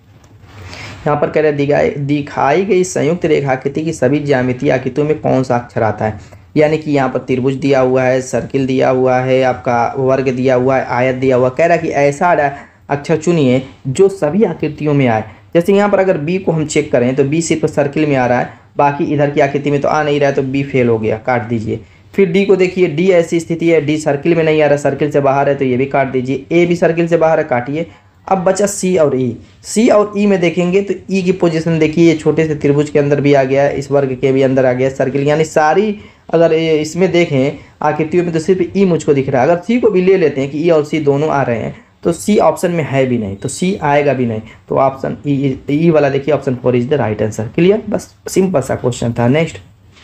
यहाँ पर कह रहे हैं दिखाई गई संयुक्त रेखाकृति की सभी ज्यामितीय आकृतियों में कौन सा अक्षर आता है। यानी कि यहाँ पर त्रिभुज दिया हुआ है, सर्किल दिया हुआ है, आपका वर्ग दिया हुआ है, आयत दिया हुआ है। कह रहा है कि ऐसा अक्षर चुनिए जो सभी आकृतियों में आए। जैसे यहाँ पर अगर बी को हम चेक करें तो बी सिर्फ सर्किल में आ रहा है, बाकी इधर की आकृति में तो आ नहीं रहा है, तो बी फेल हो गया, काट दीजिए। फिर डी को देखिए, डी ऐसी स्थिति है, डी सर्किल में नहीं आ रहा, सर्किल से बाहर है, तो ये भी काट दीजिए। ए भी सर्किल से बाहर है, काटिए। अब बचा सी और ई। सी और ई में देखेंगे तो ई की पोजीशन देखिए, ये छोटे से त्रिभुज के अंदर भी आ गया है, इस वर्ग के भी अंदर आ गया सर्किल, यानी सारी अगर इसमें देखें आकृतियों में तो सिर्फ ई मुझको दिख रहा है। अगर सी को भी ले लेते हैं कि ई और सी दोनों आ रहे हैं तो सी ऑप्शन में है भी नहीं, तो सी आएगा भी नहीं, तो ऑप्शन ई वाला देखिए, option 4 is the right answer. Clear. बस सिंपल सा क्वेश्चन था। नेक्स्ट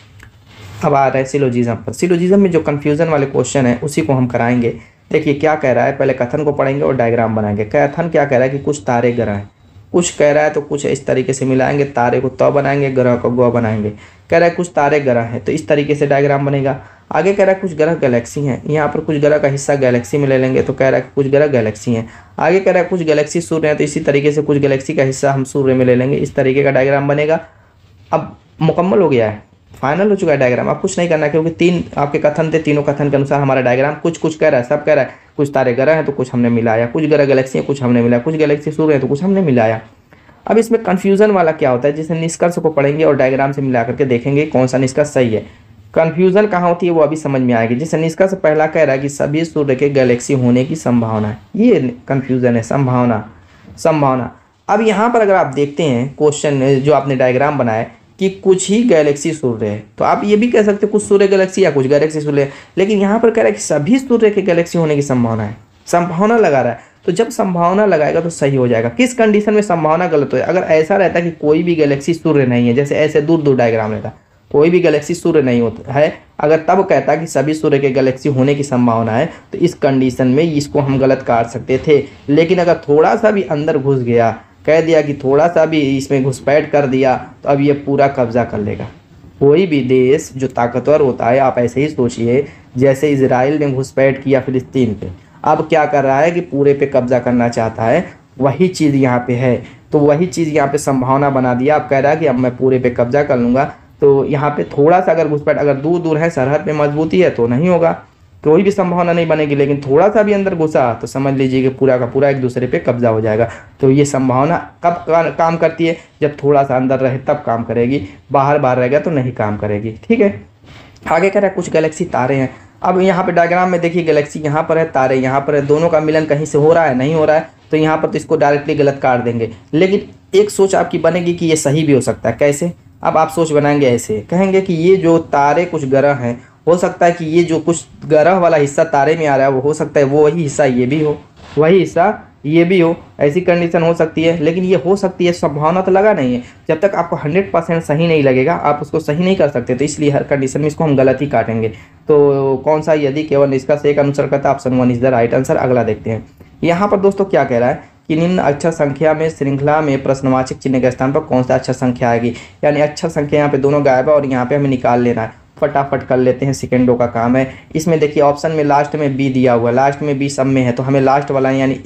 अब आ रहा है सिलोजिज्म पर। सिलोजिज्म में जो कंफ्यूजन वाले क्वेश्चन है उसी को हम कराएंगे। देखिए क्या कह रहा है, पहले कथन को पढ़ेंगे और डायग्राम बनाएंगे। कथन क्या कह रहा है कि कुछ तारे ग्रह हैं, कुछ कह रहा है तो कुछ इस तरीके से मिलाएंगे, तारे को त बनाएंगे, ग्रह को ग बनाएंगे। कह रहा है कुछ तारे ग्रह हैं तो इस तरीके से डायग्राम बनेगा। आगे कह रहा है कुछ ग्रह गैलेक्सी हैं, यहाँ पर कुछ ग्रह का हिस्सा गैलेक्सी में ले लेंगे, तो कह रहा है कुछ ग्रह गैलेक्सी हैं। आगे कह रहा है कुछ गैलेक्सी सूर्य हैं, तो इसी तरीके से कुछ गैलेक्सी का हिस्सा हम सूर्य में ले लेंगे, इस तरीके का डायग्राम बनेगा। अब मुकम्मल हो गया है, फाइनल हो चुका है डायग्राम। अब कुछ नहीं करना, क्योंकि 3 आपके कथन थे, तीनों कथन के अनुसार हमारा डायग्राम कुछ कुछ कह रहा है, सब कह रहा है। कुछ तारे ग्रह हैं तो कुछ हमने मिलाया, कुछ ग्रह गैलेक्सी हैं कुछ हमने मिलाया, कुछ गैलेक्सी सूर्य हैं तो कुछ हमने मिलाया। अब इसमें कन्फ्यूजन वाला क्या होता है, जिसे निष्कर्ष को पढ़ेंगे और डायग्राम से मिला करके देखेंगे कौन सा निष्कर्ष सही है। कन्फ्यूजन कहाँ होती है वो अभी समझ में आएगी। जिसे निष्कर्ष पहला कह रहा है कि सभी सूर्य के गैलेक्सी होने की संभावना है, ये कन्फ्यूजन है, संभावना। अब यहाँ पर अगर आप देखते हैं क्वेश्चन जो आपने डायग्राम बनाया कि कुछ ही गैलेक्सी सूर्य है, तो आप ये भी कह सकते हैं कुछ सूर्य गैलेक्सी या कुछ गैलेक्सी सूर्य है, लेकिन यहाँ पर कह रहा है कि सभी सूर्य के गैलेक्सी होने की संभावना है, संभावना लगा रहा है। तो जब संभावना लगाएगा तो सही हो जाएगा। किस कंडीशन में संभावना गलत हो, अगर ऐसा रहता है कि कोई भी गैलेक्सी सूर्य नहीं है, जैसे ऐसे दूर दूर डायग्राम रहता, कोई भी गैलेक्सी सूर्य नहीं होता है, अगर तब कहता कि सभी सूर्य के गैलेक्सी होने की संभावना है, तो इस कंडीशन में इसको हम गलत काट सकते थे। लेकिन अगर थोड़ा सा भी अंदर घुस गया, कह दिया कि थोड़ा सा भी इसमें घुसपैठ कर दिया, तो अब ये पूरा कब्जा कर लेगा। कोई भी देश जो ताकतवर होता है, आप ऐसे ही सोचिए जैसे इजराइल ने घुसपैठ किया फिलिस्तीन पे, अब क्या कर रहा है कि पूरे पे कब्जा करना चाहता है, वही चीज़ यहाँ पे है। तो वही चीज़ यहाँ पे संभावना बना दिया। अब कह रहा है कि अब मैं पूरे पे कब्जा कर लूँगा, तो यहाँ पे थोड़ा सा अगर घुसपैठ, अगर दूर दूर है, सरहद पे मजबूती है तो नहीं होगा, कोई भी संभावना नहीं बनेगी। लेकिन थोड़ा सा भी अंदर घुसा तो समझ लीजिए कि पूरा का पूरा एक दूसरे पे कब्जा हो जाएगा। तो ये संभावना कब काम करती है, जब थोड़ा सा अंदर रहे तब काम करेगी, बाहर रहेगा तो नहीं काम करेगी। ठीक है। आगे कह रहा है कुछ गैलेक्सी तारे हैं। अब यहाँ पे डायग्राम में देखिए गैलेक्सी यहाँ पर है, तारे यहाँ पर है, दोनों का मिलन कहीं से हो रहा है, नहीं हो रहा है, तो यहाँ पर तो इसको डायरेक्टली गलत काट देंगे। लेकिन एक सोच आपकी बनेगी कि ये सही भी हो सकता है। कैसे? अब आप सोच बनाएंगे ऐसे, कहेंगे कि ये जो तारे कुछ ग्रह हैं, हो सकता है कि ये जो कुछ ग्रह वाला हिस्सा तारे में आ रहा है वो हो सकता है वही हिस्सा ये भी हो, वही हिस्सा ये भी हो, ऐसी कंडीशन हो सकती है। लेकिन ये हो सकती है, संभावना तो लगा नहीं है। जब तक आपको 100% सही नहीं लगेगा आप उसको सही नहीं कर सकते, तो इसलिए हर कंडीशन में इसको हम गलत ही काटेंगे। तो कौन सा, यदि केवल निष्कर्ष एक अनुसार करता, option 1 is the right answer. अगला देखते हैं। यहाँ पर दोस्तों क्या कह रहा है कि निम्न अक्षर संख्या में श्रृंखला में प्रश्नवाचक चिन्ह के स्थान पर कौन सा अक्षर संख्या आएगी। यानी अक्षर संख्या यहाँ पे दोनों गायब है और यहाँ पे हमें निकाल लेना है। फटाफट कर लेते हैं, सेकेंडों का काम है। इसमें देखिए ऑप्शन में लास्ट में बी दिया हुआ है, लास्ट में बी सब में है, तो हमें लास्ट वाला यानी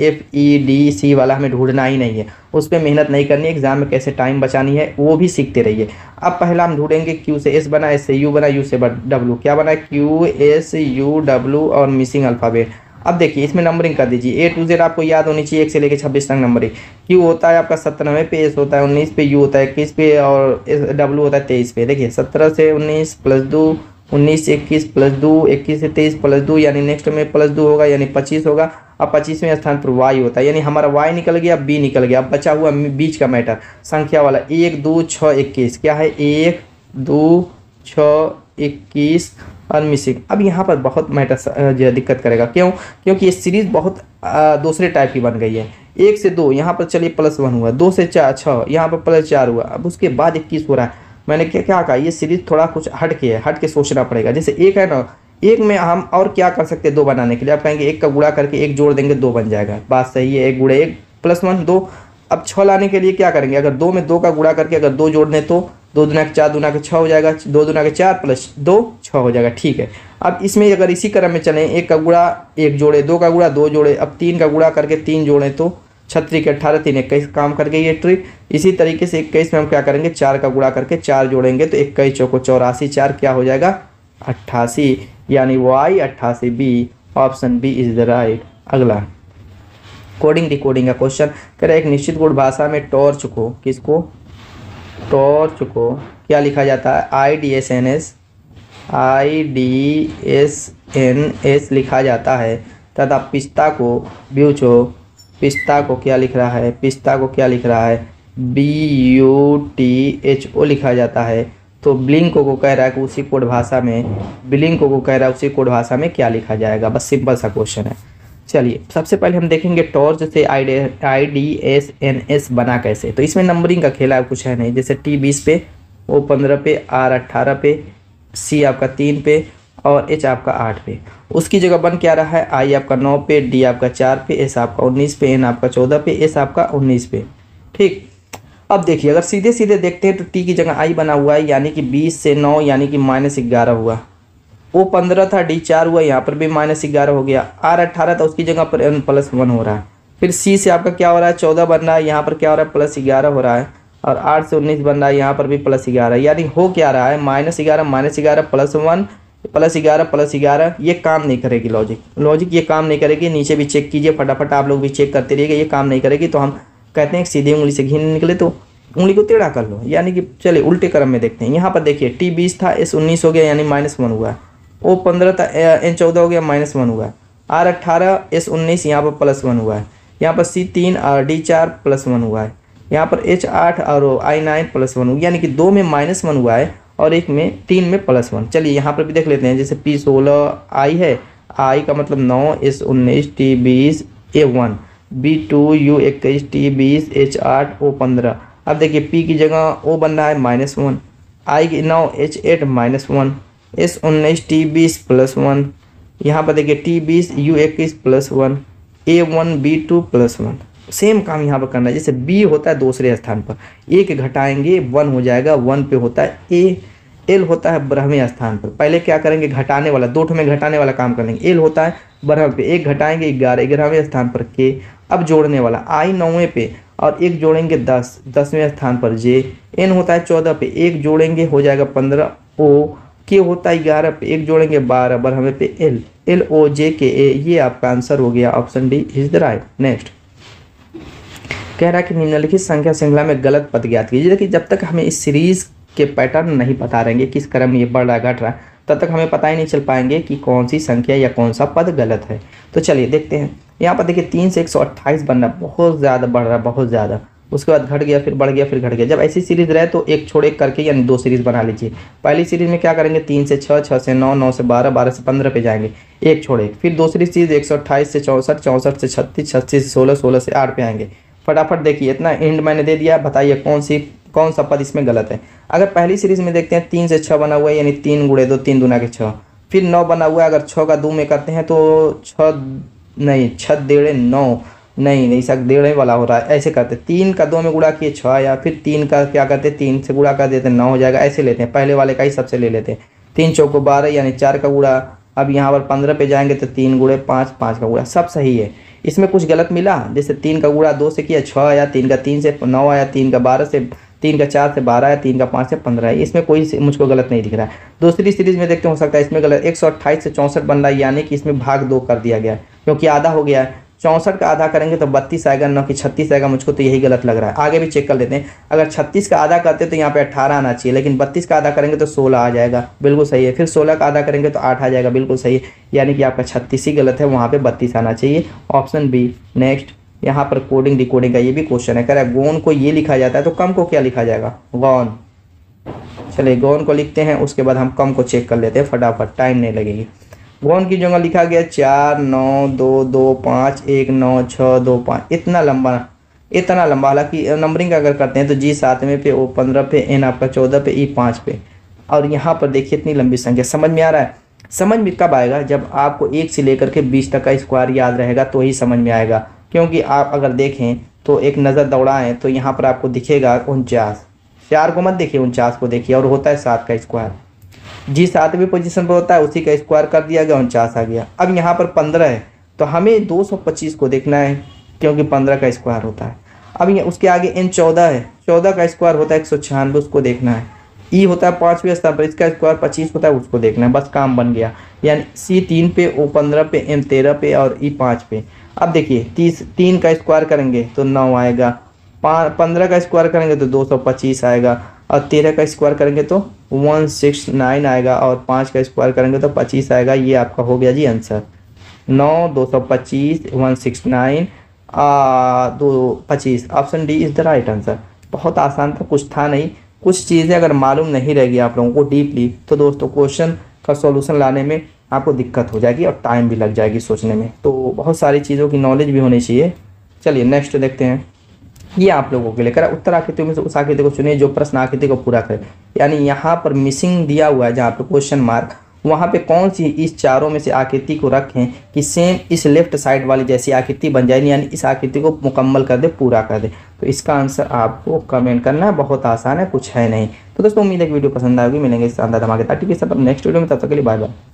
FEDC वाला हमें ढूंढना ही नहीं है, उस पर मेहनत नहीं करनी है। एग्जाम में कैसे टाइम बचानी है वो भी सीखते रहिए। अब पहला हम ढूंढेंगे Q से S बना, S से U बना, U से W, क्या बना QSUW और मिसिंग अल्फ़ाबेट। अब देखिए इसमें नंबरिंग कर दीजिए, A to Z आपको याद होनी चाहिए, 1 से लेकर 26 तक नंबरिंग। Q होता है आपका 97 पे, S होता है 19 पे, U होता है 21 पे और W होता है 23 पे। देखिए 17 से 19 प्लस 2, 19 से 21 प्लस 2, 21 से 23 प्लस 2, यानी नेक्स्ट में प्लस 2 होगा यानी 25 होगा। अब 25वें स्थान पर Y होता है, यानी हमारा Y निकल गया, B निकल गया। अब बचा हुआ बीच का मैटर संख्या वाला 1 2 6 21, क्या है 1 2 6 21 और मिसिंग। अब यहाँ पर बहुत मैटर जो दिक्कत करेगा, क्यों? क्योंकि ये सीरीज़ बहुत दूसरे टाइप की बन गई है। 1 से 2 यहाँ पर चलिए +1 हुआ, 2 से 4 6 यहाँ पर +4 हुआ, अब उसके बाद 21 हो रहा है। मैंने क्या क्या कहा, ये सीरीज़ थोड़ा कुछ हट के है, हट के सोचना पड़ेगा। जैसे एक है ना, एक में हम और क्या कर सकते हैं 2 बनाने के लिए? आप कहेंगे 1 का गुणा करके 1 जोड़ देंगे 2 बन जाएगा, बात सही है, 1 गुणे 1 +1 2। अब 6 लाने के लिए क्या करेंगे? अगर 2 में 2 का गुणा करके अगर 2 जोड़ दें तो 2 दूना के 4 दूना के 6 हो जाएगा, 2 दूना के 4 + 2 6 हो जाएगा, ठीक है। अब इसमें अगर इसी क्रम में चलें, 1 का गुणा 1 जोड़े, 2 का गुणा 2 जोड़े, अब 3 का गुणा करके 3 जोड़ें तो 36 के 18 3 21 काम करके ये ट्रिक। इसी तरीके से 21 में हम क्या करेंगे? 4 का गुणा करके 4 जोड़ेंगे तो 21 चौको 84, 4 क्या हो जाएगा? 88, यानी Y 88 B, option B is the right. अगला कोडिंग डिकोडिंग का क्वेश्चन कह रहा है एक निश्चित गुण भाषा में टॉर्च को, किसको? टॉर्च को क्या लिखा जाता है? IDSNS लिखा जाता है, तथा पिस्ता को ब्यूचो, पिस्ता को क्या लिख रहा है? पिस्ता को क्या लिख रहा है? BUTHO लिखा जाता है। तो ब्लिंको को कह रहा है कि उसी कोड भाषा में, ब्लिंको को कह रहा है उसी कोड भाषा में क्या लिखा जाएगा? बस सिंपल सा क्वेश्चन है। चलिए सबसे पहले हम देखेंगे टॉर्च से IDSNS बना कैसे। तो इसमें नंबरिंग का खेला कुछ है नहीं, जैसे T 20 पे, O 15 पे, R 18 पे, C आपका 3 पे और H आपका 8 पे। उसकी जगह बन क्या रहा है? I आपका 9 पे, D आपका 4 पे, S आपका 19 पे, N आपका 14 पे, S आपका 19 पे, ठीक। अब देखिए अगर सीधे सीधे देखते हैं तो T की जगह I बना हुआ है, यानी कि 20 से 9 यानी कि -11 हुआ। O 15 था, D 4 हुआ, यहाँ पर भी -11 हो गया। R 18 था, उसकी जगह पर N +1 हो रहा है। फिर C से आपका क्या हो रहा है? 14 बन रहा है, यहाँ पर क्या हो रहा है? +11 हो रहा है। और 8 से 19 बन रहा है, यहाँ पर भी +11, यानी हो क्या रहा है? -11 -11 +1 +11 +11। ये काम नहीं करेगी लॉजिक ये काम नहीं करेगी। नीचे भी चेक कीजिए फटाफट, आप लोग भी चेक करते रहिएगा, ये काम नहीं करेगी। तो हम कहते हैं सीधी उंगली से घी निकले तो उंगली को टेढ़ा कर लो, यानी कि चलिए उल्टे क्रम में देखते हैं। यहाँ पर देखिए T 20 था, S 19 हो गया यानी -1 हुआ। O 15 था, N 14 हो गया, -1 हुआ। R 18 S 19 यहाँ पर +1 हुआ है। यहाँ पर C 3 और D 4 +1 हुआ है। यहाँ पर H 8 और I 9 +1 हुआ, यानी कि 2 में -1 हुआ है और 1 में 3 में +1। चलिए यहाँ पर भी देख लेते हैं, जैसे P 16 I है, I का मतलब 9, S 19 T 20 A 1 B 2 U 21 T 20 H 8 O 15। अब देखिए P की जगह O बन रहा है -1, I की 9 H 8 -1, S 19 T 20 +1। यहाँ पर देखिए T 20 U 21 +1 A 1 B 2 +1। Same काम यहाँ पर करना है, जैसे B होता है दूसरे स्थान पर, 1 घटाएंगे 1 हो जाएगा, 1 पे होता है A, L होता है ब्रह्मी स्थान पर। पहले क्या करेंगे? घटाने वाला, 2 में घटाने वाला काम कर लेंगे। L होता है ब्रह्म पे, 1 घटाएंगे 11, 11वें स्थान पर K। अब जोड़ने वाला I 9वें पे और 1 जोड़ेंगे 10, 10वें स्थान पर J। N होता है 14 पे, 1 जोड़ेंगे हो जाएगा 15 O। K होता है 11 पे, 1 जोड़ेंगे 12, ब्रह्म पे L, L O J K A। ये आपका आंसर हो गया, option D is the right. Next कह रहा है कि निम्नलिखित संख्या श्रृंखला में गलत पद ज्ञात कीजिए। देखिए जब तक हमें इस सीरीज के पैटर्न नहीं पता रहेंगे, किस क्रम में ये बढ़ रहा है घट रहा है, तब तक हमें पता ही नहीं चल पाएंगे कि कौन सी संख्या या कौन सा पद गलत है। तो चलिए देखते हैं। यहाँ पर देखिए 3 से 128 बन रहा है, बहुत ज़्यादा बढ़ रहा है, बहुत ज़्यादा। उसके बाद घट गया, फिर बढ़ गया, फिर घट गया। जब ऐसी सीरीज रहे तो एक छोड़ एक करके यानी 2 सीरीज बना लीजिए। पहली सीरीज में क्या करेंगे? 3 से 6, 6 से 9, 9 से 12, 12 से 15 पे जाएंगे, एक छोड़ एक। फिर दूसरी सीरीज 128 से 64, 64 से 36, 36 से 16, 16 से 8 पे आएंगे। फटाफट देखिए, इतना एंड मैंने दे दिया, बताइए कौन सा पद इसमें गलत है। अगर पहली सीरीज में देखते हैं 3 से 6 बना हुआ है, यानी 3 गुणे 2, 3 दूना के 6। फिर 9 बना हुआ है, अगर 6 का 2 में करते हैं तो 6 नहीं 6 डेढ़े 9 नहीं सब डेढ़े वाला हो रहा है। ऐसे करते 3 का 2 में गुणा किए 6 आया, फिर 3 का क्या करते 3 से गुणा कर देते 9 हो जाएगा। ऐसे लेते हैं, पहले वाले का ही सबसे ले लेते हैं। 3 चौको 12 यानी 4 का गुणा। अब यहाँ पर 15 पे जाएंगे तो 3 गुणे 5, 5 का गुणा, सब सही है। इसमें कुछ गलत मिला, जैसे 3 का गुणा 2 से किया 6 आया, 3 का 3 से 9 आया, 3 का 12 से 3 का 4 से 12 आया, 3 का 5 से 15 है। इसमें कोई मुझको गलत नहीं दिख रहा है। दूसरी सीरीज में देखते हो सकता है इसमें गलत 128 से 64 बन रहा है, यानी कि इसमें भाग 2 कर दिया गया है, क्योंकि आधा हो गया है। 64 का आधा करेंगे तो 32 आएगा, न कि 36 आएगा। मुझको तो यही गलत लग रहा है। आगे भी चेक कर लेते हैं। अगर 36 का आधा करते तो यहाँ पे 18 आना चाहिए, लेकिन 32 का आधा करेंगे तो 16 आ जाएगा, बिल्कुल सही है। फिर 16 का आधा करेंगे तो 8 आ जाएगा, बिल्कुल सही है। यानी कि आपका 36 ही गलत है, वहाँ पे 32 आना चाहिए, ऑप्शन बी। नेक्स्ट यहाँ पर कोडिंग डिकोडिंग का ये भी क्वेश्चन है। कह रहा है गौन को ये लिखा जाता है तो कम को क्या लिखा जाएगा? गौन चलिए गौन को लिखते हैं, उसके बाद हम कम को चेक कर लेते हैं फटाफट, टाइम नहीं लगेगी। गौन की जगह लिखा गया 4 9 2 2 5 1 9 6 2 5, इतना लंबा हालांकि नंबरिंग अगर करते हैं तो जी 7वें पे, ओ 15 पे, एन आपका 14 पे, ई 5 पे, और यहाँ पर देखिए इतनी लंबी संख्या। समझ में आ रहा है? समझ में कब आएगा? जब आपको 1 से लेकर के 20 तक का स्क्वायर याद रहेगा तो ही समझ में आएगा। क्योंकि आप अगर देखें तो एक नज़र दौड़ाएं तो यहाँ पर आपको दिखेगा 49, 4 को मत देखिए 49 को देखिए, और होता है 7 का स्क्वायर, जी 7वीं पोजीशन पर होता है, उसी का स्क्वायर कर दिया गया, 49 आ गया। अब यहाँ पर 15 है तो हमें 225 को देखना है क्योंकि 15 का स्क्वायर होता है। अब ये उसके आगे एन 14 है, 14 का स्क्वायर होता है 196, उसको देखना है। ई होता है 5वें स्थान पर, इसका स्क्वायर 25 होता है, उसको देखना है। बस काम बन गया। यानी सी 3 पे, ओ 15 पे, एम 13 पे और ई 5 पे। अब देखिए 3 का स्क्वायर करेंगे तो 9 आएगा, 15 का स्क्वायर करेंगे तो 225 आएगा, और 13 का स्क्वायर करेंगे तो 169 आएगा, और 5 का स्क्वायर करेंगे तो 25 आएगा। ये आपका हो गया जी answer. 9 225 169 225, option D is the right answer. बहुत आसान था, कुछ था नहीं। कुछ चीज़ें अगर मालूम नहीं रहेगी आप लोगों को डीपली तो दोस्तों क्वेश्चन का सॉल्यूशन लाने में आपको दिक्कत हो जाएगी और टाइम भी लग जाएगी सोचने में। तो बहुत सारी चीज़ों की नॉलेज भी होनी चाहिए। चलिए नेक्स्ट देखते हैं। ये आप लोगों के लिए करा उत्तर आकृति में से उस आकृति को चुनिए जो प्रश्न आकृति को पूरा करे। यानी यहाँ पर मिसिंग दिया हुआ है जहाँ पे क्वेश्चन मार्क, वहाँ पे कौन सी इस चारों में से आकृति को रखें कि सेम इस लेफ्ट साइड वाली जैसी आकृति बन जाए, यानी इस आकृति को मुकम्मल कर दे, पूरा कर दे। तो इसका आंसर आपको कमेंट करना है, बहुत आसान है, कुछ है नहीं। तो दोस्तों उम्मीद है कि वीडियो पसंद आएगी। मिलेंगे इस शानदार धमाकेदार टिप्स के साथ नेक्स्ट वीडियो में, तब तक के लिए बाय बाय।